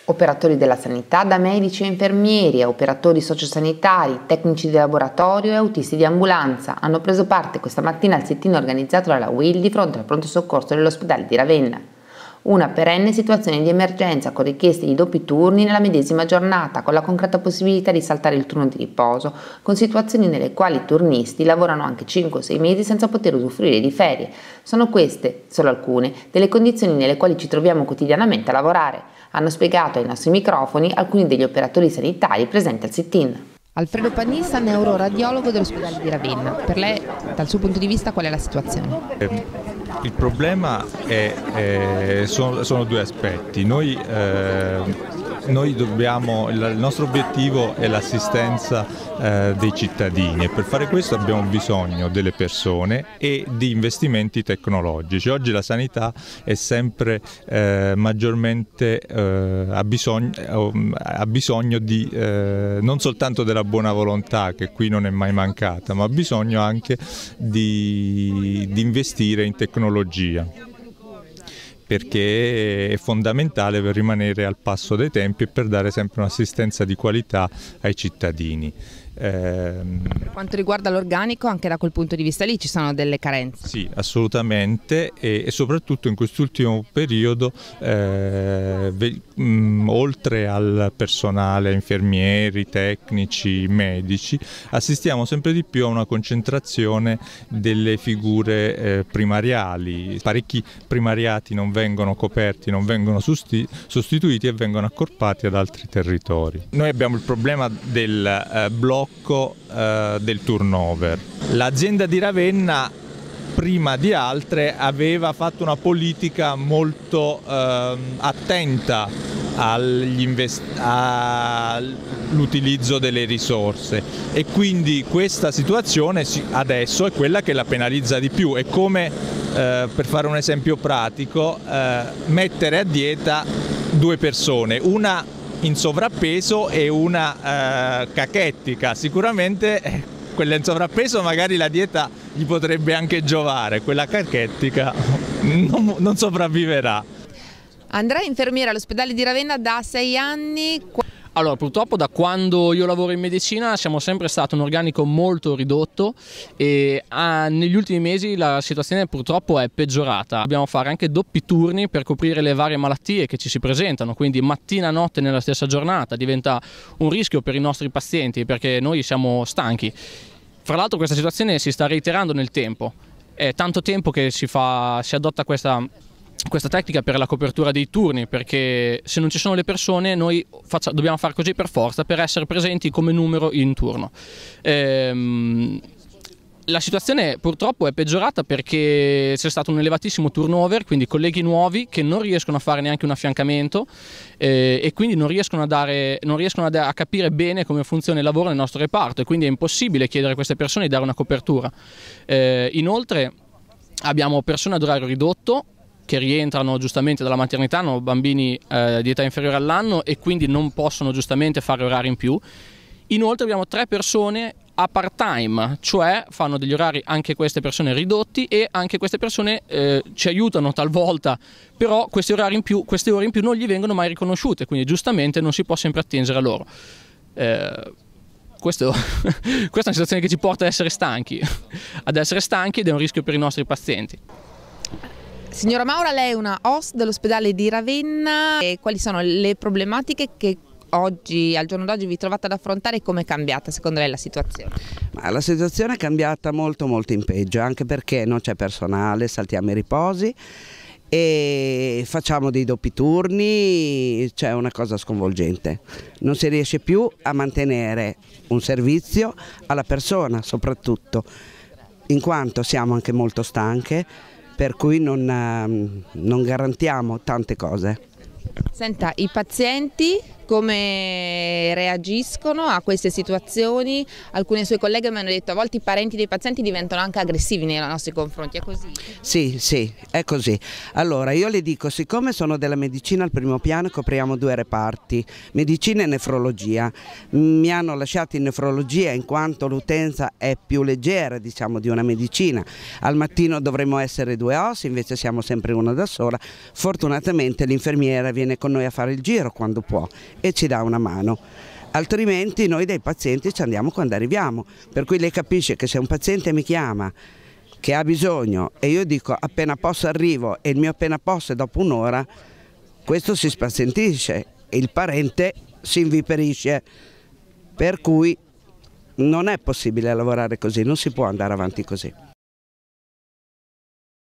Operatori della sanità, da medici e infermieri a operatori sociosanitari, tecnici di laboratorio e autisti di ambulanza hanno preso parte questa mattina al sit-in organizzato dalla UIL di fronte al pronto soccorso dell'ospedale di Ravenna. Una perenne situazione di emergenza con richieste di doppi turni nella medesima giornata, con la concreta possibilità di saltare il turno di riposo, con situazioni nelle quali i turnisti lavorano anche 5 o 6 mesi senza poter usufruire di ferie. Sono queste, solo alcune, delle condizioni nelle quali ci troviamo quotidianamente a lavorare, hanno spiegato ai nostri microfoni alcuni degli operatori sanitari presenti al sit-in. Alfredo Pannissa, neuroradiologo dell'ospedale di Ravenna. Per lei, dal suo punto di vista, qual è la situazione? Il problema sono due aspetti. Il nostro obiettivo è l'assistenza dei cittadini e per fare questo abbiamo bisogno delle persone e di investimenti tecnologici. Oggi la sanità è sempre maggiormente ha bisogno di non soltanto della buona volontà, che qui non è mai mancata, ma ha bisogno anche di investire in tecnologia, perché è fondamentale per rimanere al passo dei tempi e per dare sempre un'assistenza di qualità ai cittadini. Per quanto riguarda l'organico, anche da quel punto di vista lì ci sono delle carenze? Sì, assolutamente, e soprattutto in quest'ultimo periodo, oltre al personale, infermieri, tecnici, medici, assistiamo sempre di più a una concentrazione delle figure primariali. Parecchi primariati non vengono coperti, non vengono sostituiti e vengono accorpati ad altri territori. Noi abbiamo il problema del blocco del turnover. L'azienda di Ravenna prima di altre aveva fatto una politica molto attenta all'utilizzo delle risorse e quindi questa situazione adesso è quella che la penalizza di più. È come, per fare un esempio pratico, mettere a dieta due persone, una in sovrappeso e una cachettica. Sicuramente quella in sovrappeso magari la dieta gli potrebbe anche giovare, quella cachettica non sopravviverà. Andrea è infermiera all'ospedale di Ravenna da 6 anni. Allora, purtroppo da quando io lavoro in medicina siamo sempre stato un organico molto ridotto e negli ultimi mesi la situazione purtroppo è peggiorata. Dobbiamo fare anche doppi turni per coprire le varie malattie che ci si presentano, quindi mattina e notte nella stessa giornata diventa un rischio per i nostri pazienti perché noi siamo stanchi. Fra l'altro questa situazione si sta reiterando nel tempo, è tanto tempo che si adotta questa tecnica per la copertura dei turni, perché se non ci sono le persone noi dobbiamo fare così per forza per essere presenti come numero in turno. La situazione purtroppo è peggiorata perché c'è stato un elevatissimo turnover, quindi colleghi nuovi che non riescono a fare neanche un affiancamento e quindi non riescono a capire bene come funziona il lavoro nel nostro reparto e quindi è impossibile chiedere a queste persone di dare una copertura. Inoltre abbiamo persone ad orario ridotto che rientrano giustamente dalla maternità, hanno bambini di età inferiore all'anno e quindi non possono giustamente fare orari in più. Inoltre abbiamo 3 persone a part-time, cioè fanno degli orari anche queste persone ridotti e anche queste persone ci aiutano talvolta, però questi orari in più, queste ore in più non gli vengono mai riconosciute, quindi giustamente non si può sempre attingere a loro. Questa è una situazione che ci porta ad essere stanchi ed è un rischio per i nostri pazienti. Signora Maura, lei è una host dell'ospedale di Ravenna. E quali sono le problematiche che oggi, al giorno d'oggi, vi trovate ad affrontare e come è cambiata secondo lei la situazione? La situazione è cambiata molto in peggio, anche perché non c'è personale, saltiamo i riposi e facciamo dei doppi turni, c'è una cosa sconvolgente. Non si riesce più a mantenere un servizio alla persona soprattutto, in quanto siamo anche molto stanche, per cui non garantiamo tante cose. Senta, i pazienti come reagiscono a queste situazioni? Alcune sue colleghe mi hanno detto a volte i parenti dei pazienti diventano anche aggressivi nei nostri confronti, è così? Sì, è così. Allora io le dico, siccome sono della medicina al primo piano copriamo 2 reparti, medicina e nefrologia, mi hanno lasciato in nefrologia in quanto l'utenza è più leggera, diciamo, di una medicina. Al mattino dovremmo essere 2 OS, invece siamo sempre una da sola. Fortunatamente l'infermiera viene con noi a fare il giro quando può e ci dà una mano, altrimenti noi dai pazienti ci andiamo quando arriviamo, per cui lei capisce che se un paziente mi chiama che ha bisogno e io dico appena posso arrivo e il mio appena posso è dopo un'ora, questo si spazientisce e il parente si inviperisce, per cui non è possibile lavorare così, non si può andare avanti così.